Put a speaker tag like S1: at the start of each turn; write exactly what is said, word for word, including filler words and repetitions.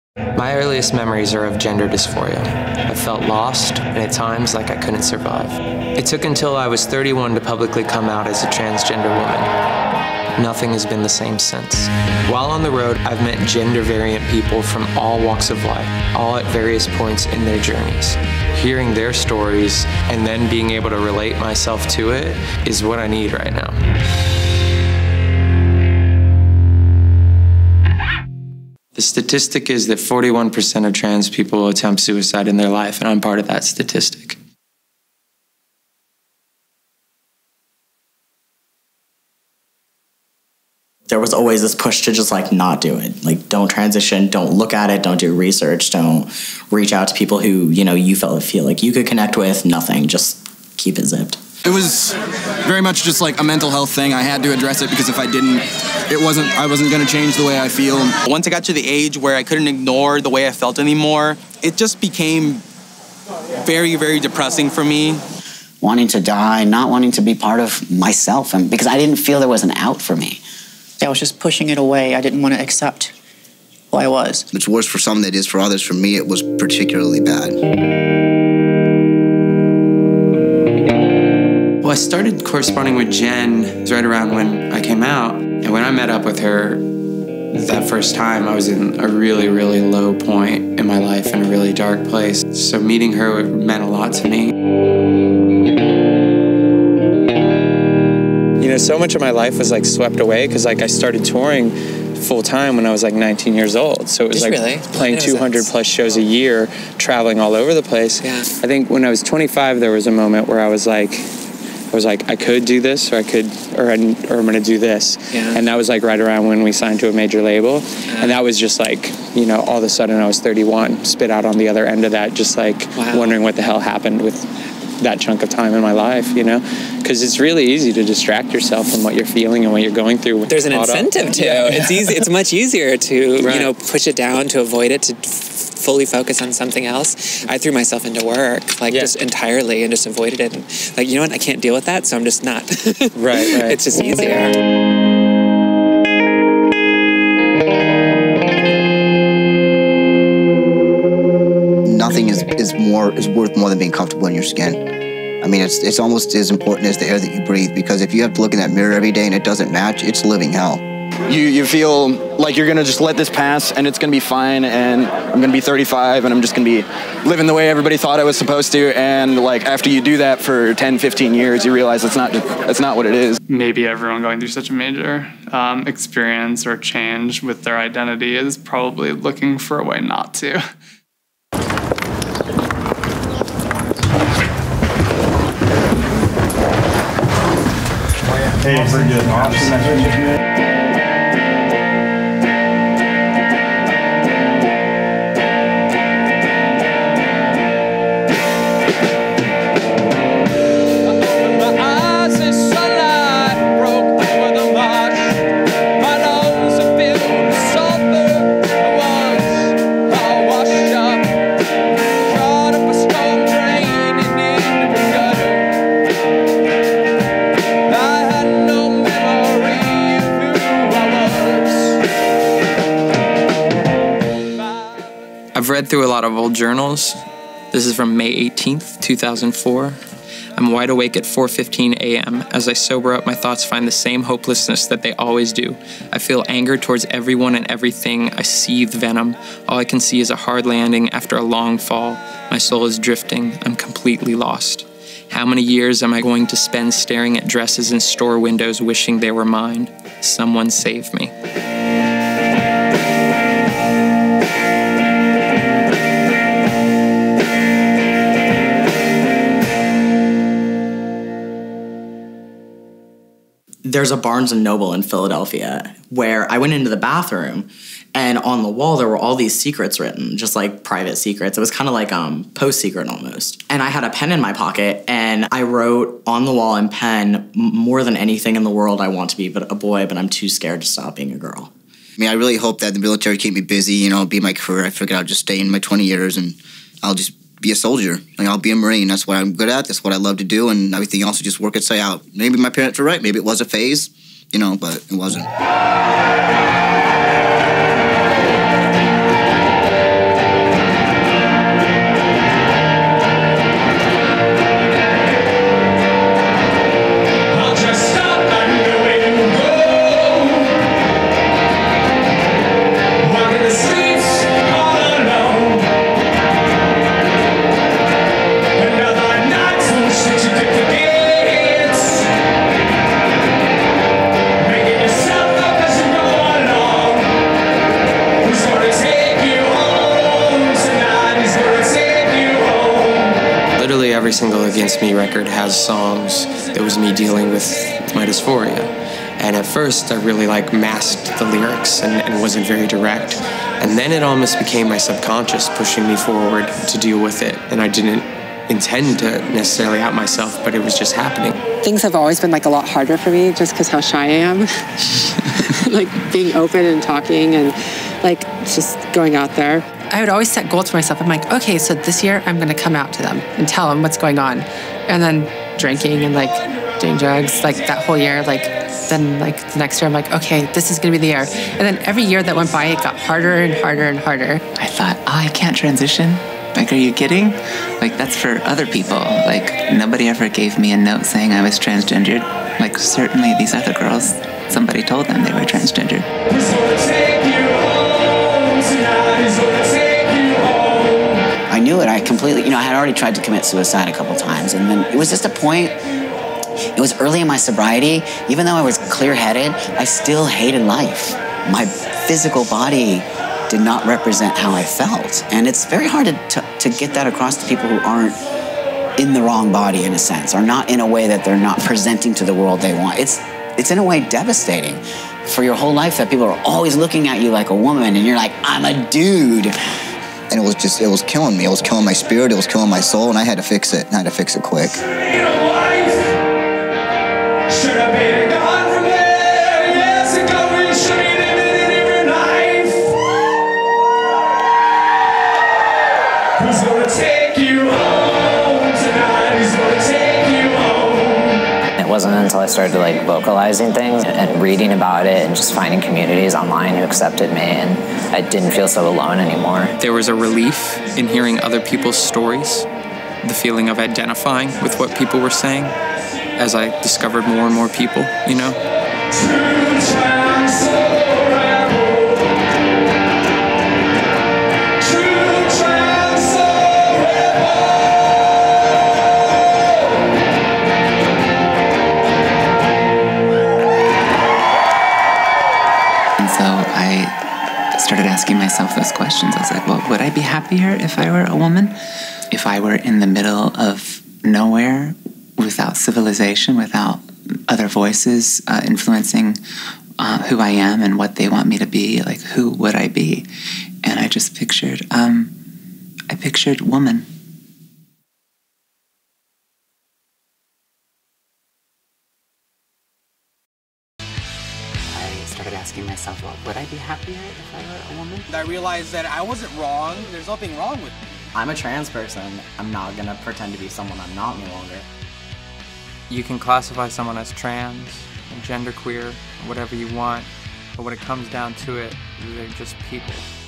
S1: My earliest memories are of gender dysphoria. I felt lost, and at times like I couldn't survive. It took until I was thirty-one to publicly come out as a transgender woman. Nothing has been the same since. While on the road, I've met gender-variant people from all walks of life, all at various points in their journeys. Hearing their stories and then being able to relate myself to it is what I need right now. The statistic is that forty-one percent of trans people attempt suicide in their life, and I'm part of that statistic.
S2: There was always this push to just like not do it. Like, don't transition, don't look at it, don't do research, don't reach out to people who, you know, you felt feel like you could connect with, nothing, just keep it zipped.
S3: It was very much just like a mental health thing. I had to address it because if I didn't, it wasn't, I wasn't gonna change the way I feel.
S4: Once I got to the age where I couldn't ignore the way I felt anymore, it just became very, very depressing for me.
S5: Wanting to die, not wanting to be part of myself, and because I didn't feel there was an out for me.
S6: I was just pushing it away. I didn't want to accept who I was.
S7: It's worse for some than it is for others. For me, it was particularly bad.
S1: Well, I started corresponding with Jen right around when I came out. And when I met up with her that first time, I was in a really, really low point in my life, in a really dark place. So meeting her meant a lot to me. You know, so much of my life was like swept away because like I started touring full time when I was like nineteen years old. So it was
S6: Just
S1: like
S6: really?
S1: playing two hundred plus shows a year, traveling all over the place.
S6: Yeah.
S1: I think when I was twenty-five, there was a moment where I was like, I was like, I could do this, or I could, or, I, or I'm gonna do this.
S6: Yeah.
S1: And that was like right around when we signed to a major label. Yeah. And that was just like, you know, all of a sudden I was thirty-one, spit out on the other end of that, just like
S6: wow.
S1: wondering what the hell happened with that chunk of time in my life, you know? Because it's really easy to distract yourself from what you're feeling and what you're going through.
S8: There's an incentive to.
S1: Yeah.
S8: It's easy. It's much easier to,
S1: right.
S8: you know, push it down, to avoid it, to f fully focus on something else. I threw myself into work, like
S1: yeah.
S8: just entirely, and just avoided it. And, like, you know what? I can't deal with that, so I'm just not.
S1: right, right.
S8: It's just easier.
S7: Nothing is, is more is worth more than being comfortable in your skin. I mean, it's it's almost as important as the air that you breathe, because if you have to look in that mirror every day and it doesn't match, it's living hell.
S3: You you feel like you're gonna just let this pass and it's gonna be fine, and I'm gonna be thirty-five and I'm just gonna be living the way everybody thought I was supposed to, and like after you do that for ten, fifteen years, you realize it's not that's not what it is.
S9: Maybe everyone going through such a major um, experience or change with their identity is probably looking for a way not to.
S10: Hey, pretty good. Awesome.
S1: I've read through a lot of old journals. This is from May eighteenth, two thousand four. I'm wide awake at four fifteen a m As I sober up, my thoughts find the same hopelessness that they always do. I feel anger towards everyone and everything. I seethe venom. All I can see is a hard landing after a long fall. My soul is drifting. I'm completely lost. How many years am I going to spend staring at dresses in store windows wishing they were mine? Someone save me.
S2: There's a Barnes and Noble in Philadelphia where I went into the bathroom, and on the wall there were all these secrets written, just like private secrets. It was kind of like um, Post-Secret almost. And I had a pen in my pocket, and I wrote on the wall in pen, more than anything in the world I want to be but a boy, but I'm too scared to stop being a girl.
S7: I mean, I really hope that the military keep me busy, you know, be my career. I figured I'll just stay in my twenty years and I'll just be a soldier. Like, I'll be a Marine. That's what I'm good at. That's what I love to do, and everything else will just work itself out. Maybe my parents were right. Maybe it was a phase, you know, but it wasn't.
S1: every single Against Me record has songs that was me dealing with my dysphoria. And at first, I really like masked the lyrics and, and wasn't very direct. And then it almost became my subconscious pushing me forward to deal with it. And I didn't intend to necessarily out myself, but it was just happening.
S11: Things have always been like a lot harder for me just because how shy I am. Like being open and talking and like just going out there. I would always set goals for myself. I'm like, okay, so this year I'm gonna come out to them and tell them what's going on. And then drinking and like doing drugs, like that whole year, like then like the next year I'm like, okay, this is gonna be the year. And then every year that went by, it got harder and harder and harder.
S12: I thought, oh, I can't transition. Like, are you kidding? Like, that's for other people. Like, nobody ever gave me a note saying I was transgendered. Like, certainly these other girls, somebody told them they were transgendered.
S5: I knew it. I completely, you know, I had already tried to commit suicide a couple times. And then it was just a point, it was early in my sobriety. Even though I was clear-headed, I still hated life. My physical body did not represent how I felt. And it's very hard to, to, to get that across to people who aren't in the wrong body, in a sense, or not in a way that they're not presenting to the world they want. It's, it's in a way devastating for your whole life that people are always looking at you like a woman and you're like, I'm a dude.
S7: And it was just, it was killing me. It was killing my spirit, it was killing my soul, and I had to fix it, and I had to fix it quick.
S13: It wasn't until I started like vocalizing things and reading about it and just finding communities online who accepted me, and I didn't feel so alone anymore.
S1: There was a relief in hearing other people's stories, the feeling of identifying with what people were saying as I discovered more and more people, you know?
S12: Started asking myself those questions. I was like, well, would I be happier if I were a woman? If I were in the middle of nowhere, without civilization, without other voices uh, influencing uh, who I am and what they want me to be, like, who would I be? And I just pictured, um, I pictured woman. Started asking myself, well, would I be happier if I were a woman?
S4: I realized that I wasn't wrong. There's nothing wrong with me.
S2: I'm a trans person. I'm not gonna pretend to be someone I'm not any longer.
S1: You can classify someone as trans, genderqueer, whatever you want, but when it comes down to it, they're just people.